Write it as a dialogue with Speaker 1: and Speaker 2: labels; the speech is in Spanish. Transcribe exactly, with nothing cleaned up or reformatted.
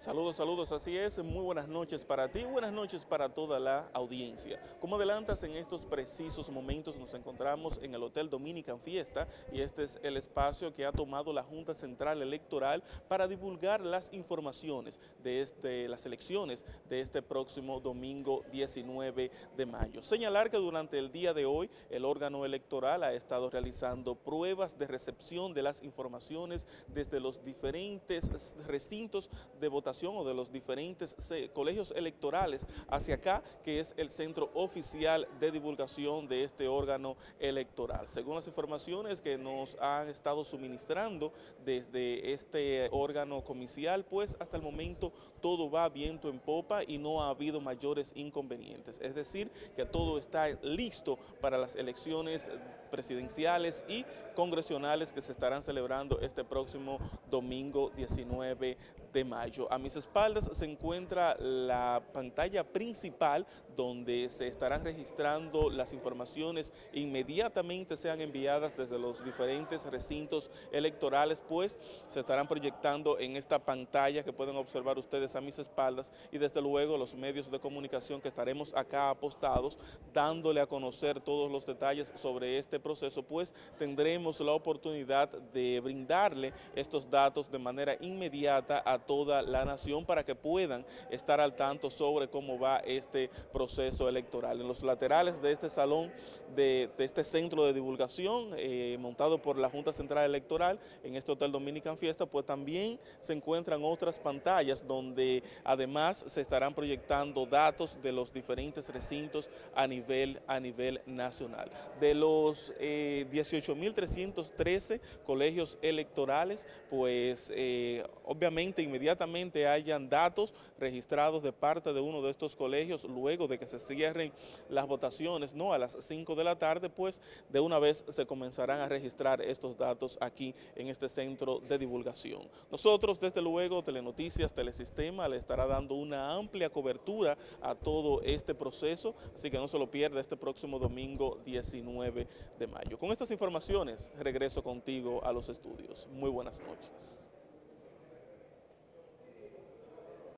Speaker 1: Saludos, saludos, así es, muy buenas noches para ti, buenas noches para toda la audiencia. Como adelantas, en estos precisos momentos nos encontramos en el Hotel Dominican Fiesta y este es el espacio que ha tomado la Junta Central Electoral para divulgar las informaciones de este, las elecciones de este próximo domingo diecinueve de mayo. Señalar que durante el día de hoy el órgano electoral ha estado realizando pruebas de recepción de las informaciones desde los diferentes recintos de votación o de los diferentes colegios electorales hacia acá, que es el centro oficial de divulgación de este órgano electoral. Según las informaciones que nos han estado suministrando desde este órgano comicial, pues hasta el momento todo va viento en popa y no ha habido mayores inconvenientes. Es decir, que todo está listo para las elecciones presidenciales y congresionales que se estarán celebrando este próximo domingo diecinueve de mayo. A mis espaldas se encuentra la pantalla principal donde se estarán registrando las informaciones inmediatamente sean enviadas desde los diferentes recintos electorales, pues se estarán proyectando en esta pantalla que pueden observar ustedes a mis espaldas y desde luego los medios de comunicación que estaremos acá apostados dándole a conocer todos los detalles sobre este proceso, pues tendremos la oportunidad de brindarle estos datos de manera inmediata a toda la nación para que puedan estar al tanto sobre cómo va este proceso electoral. En los laterales de este salón, de, de este centro de divulgación eh, montado por la Junta Central Electoral en este Hotel Dominican Fiesta, pues también se encuentran otras pantallas donde además se estarán proyectando datos de los diferentes recintos a nivel, a nivel nacional. De los eh, dieciocho mil trescientos trece colegios electorales, pues eh, obviamente inmediatamente hayan datos registrados de parte de uno de estos colegios, luego de que se cierren las votaciones, no a las cinco de la tarde, pues de una vez se comenzarán a registrar estos datos aquí en este centro de divulgación. Nosotros, desde luego, Telenoticias, Telesistema, le estará dando una amplia cobertura a todo este proceso, así que no se lo pierda este próximo domingo diecinueve de mayo. Con estas informaciones, regreso contigo a los estudios. Muy buenas noches.